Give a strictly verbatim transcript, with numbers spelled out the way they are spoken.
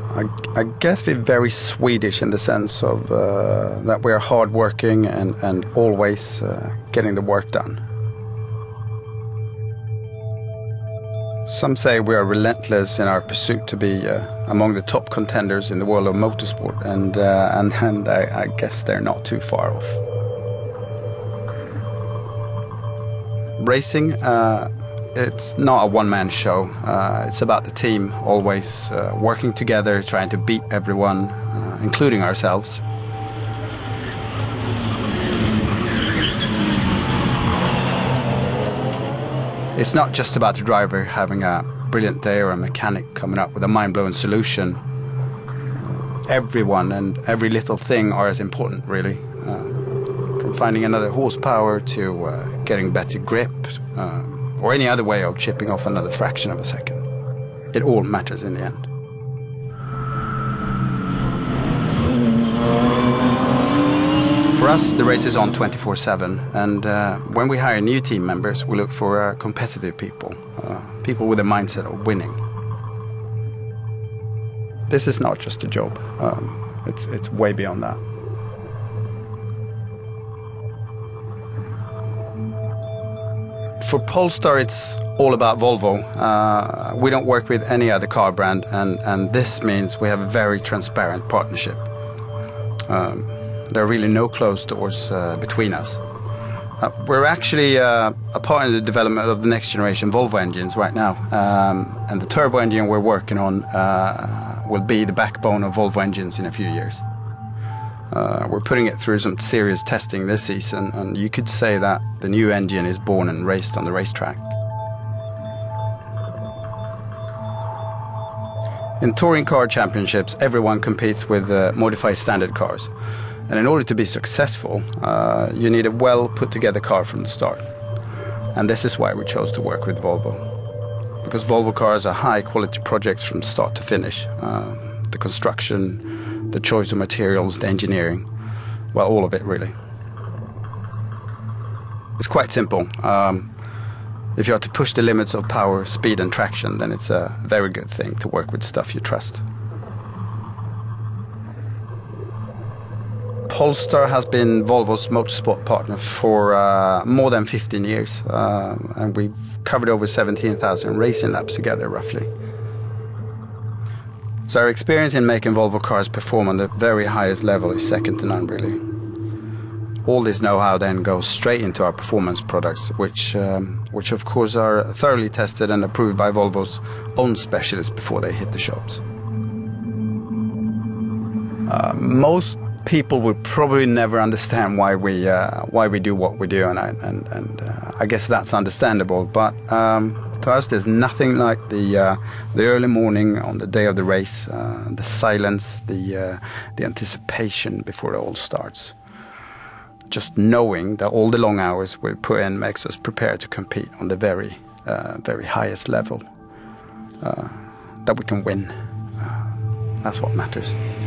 I, I guess we're very Swedish in the sense of uh, that we are hardworking and, and always uh, getting the work done. Some say we are relentless in our pursuit to be uh, among the top contenders in the world of motorsport, and uh, and, and I, I guess they're not too far off. Racing, uh, it's not a one-man show. Uh, it's about the team, always uh, working together, trying to beat everyone, uh, including ourselves. It's not just about the driver having a brilliant day or a mechanic coming up with a mind-blowing solution. Everyone and every little thing are as important, really. Uh, from finding another horsepower to uh, getting better grip, uh, or any other way of chipping off another fraction of a second. It all matters in the end. For us, the race is on twenty-four seven, and uh, when we hire new team members, we look for uh, competitive people, uh, people with a mindset of winning. This is not just a job, um, it's, it's way beyond that. For Polestar, it's all about Volvo. Uh, we don't work with any other car brand, and, and this means we have a very transparent partnership. Um, There are really no closed doors uh, between us. Uh, we're actually uh, a part in the development of the next generation Volvo engines right now. Um, and the turbo engine we're working on uh, will be the backbone of Volvo engines in a few years. Uh, we're putting it through some serious testing this season, and you could say that the new engine is born and raced on the racetrack. In touring car championships, everyone competes with uh, modified standard cars. And in order to be successful, uh, you need a well put together car from the start. And this is why we chose to work with Volvo. Because Volvo cars are high quality projects from start to finish. Uh, the construction, the choice of materials, the engineering, well, all of it really. It's quite simple. Um, if you are to push the limits of power, speed and traction, then it's a very good thing to work with stuff you trust. Polestar has been Volvo's motorsport partner for uh, more than fifteen years, uh, and we've covered over seventeen thousand racing laps together, roughly. So our experience in making Volvo cars perform on the very highest level is second to none, really. All this know-how then goes straight into our performance products, which, um, which of course are thoroughly tested and approved by Volvo's own specialists before they hit the shops. Uh, most people would probably never understand why we uh, why we do what we do, and I, and, and uh, I guess that's understandable. But um, to us, there's nothing like the uh, the early morning on the day of the race, uh, the silence, the uh, the anticipation before it all starts. Just knowing that all the long hours we put in makes us prepared to compete on the very uh, very highest level. Uh, that we can win. Uh, that's what matters.